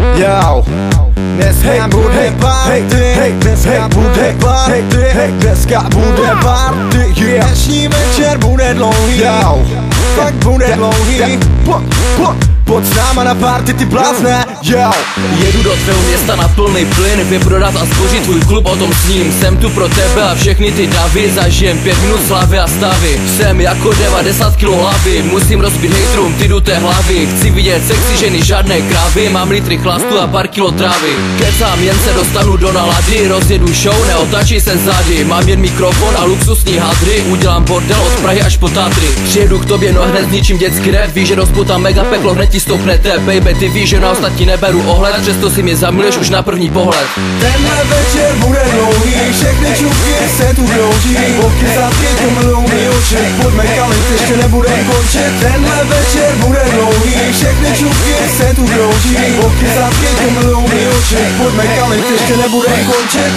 Jau, dneska bude party, dneska bude party, dneska bude party, dnešní večer bude dlouhý, jau, fakt bude dlouhý. Pojď s náma na party, ty blázne, jau. Jedu do tvého města na plný plyn, vyprodat a zbožit tvůj klub, o tom sním. Jsem tu pro tebe a všechny ty davy, zažijem 5 minut slávy a stavy. Jsem jako 90 kg hlavy, musím rozbít hejtrům ty duté hlavy. Chci vidět sexy ženy, žádné krávy, mám litry chlastu a pár kilo trávy. Kecám, jen se dostanu do nalady, rozjedu show, neotačí se zády. Mám jen mikrofon a luxusní hadry, udělám bordel od Prahy až po Tatry. Přijedu k tobě, no hned zničím dětský rap, víš, že rozputám mega peklo, hned ti stoupnete. Baby, ty víš, že na ostatní neberu ohled, přesto si mě zamiluješ už na první pohled. Tenhle večer bude dlouhý, všechny čuky se tu krouží, boky zadky kumilou mi oči, pojďme kalit, ještě nebudem končit. Tenhle večer bude dlouhý, všechny čuky se tu krouží, boky zadky kumilou mi oči, pojďme kalit, ještě nebudem končit.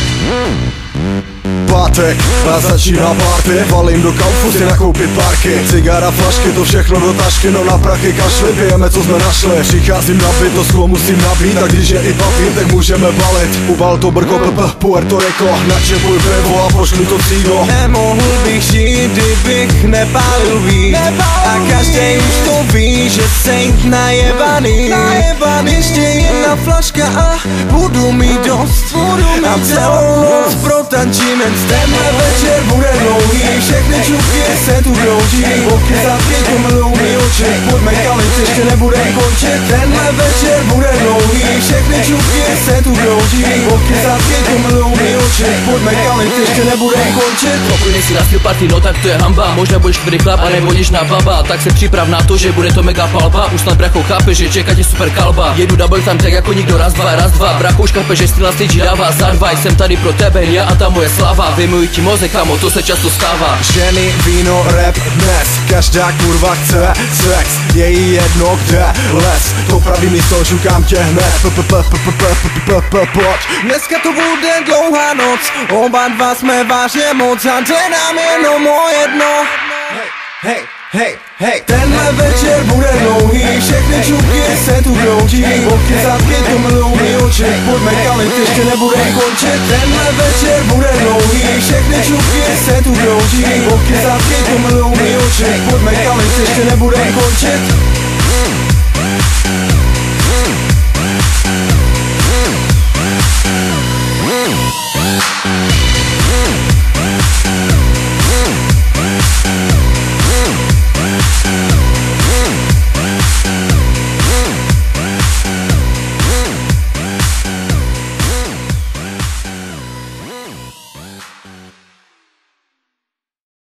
Pátek a začíná party, valím do kaufu si nakoupit párky. Cigara, flašky, to všechno do tašky, no na prachy kašli, pijeme co jsme našli. Přicházím nabít, to sklo musím nabít, a když je i papír, tak můžeme balit. Ubal to brko, Puerto Rico, načepuj pivo a pošli to cígo. Nemohl bych žít, kdybych nepálil víc, a každý už to ví, že jsem najebaný. Ještě jedna flaška a budu mít dost, a celou noc protančíme. Tenhle večer bude dlouhý, všechny čuky se tu krouží, boky zadky kumilou mi oči, pojďme kalit, ještě nebudem končit. Tenhle večer bude dlouhý, všechny čuky se tu krouží, boky zadky kumilou mi oči, pojďme kalit, ještě nebudem končit. Pokud nejsi na styl party, no tak to je hamba. Možná budeš tvrdý chlap a nebo jdeš na baba, tak se připrav na to, že bude to mega palba. Už snad bracho chápe, že čeká tě super kalba. Jedu double tam tak jako nikdo, raz dva. Bracho už chápe, že styl na stage dává za dva. Jsem tady pro tebe, já a ta moje slava. Vymuji ti mozek, kamo, to se často stává. Ženy, víno, rap, dnes, každá kurva chce sex, je jí jedno kde les, to pravý místo, šukám tě hned, pojď. Dneska to bude dlouhá noc, oba dva jsme vážně moc, a jde nám jenom o jedno. Hej, tenhle večer bude dlouhý, všechny čuky se tu krouží, boky zadky kumilou mi oči, pojďme kalit, ještě nebudem končit. Tenhle večer bude dlouhý, všechny čuky se tu krouží, boky zadky kumilou mi oči, pojďme kalit, ještě nebudem končit.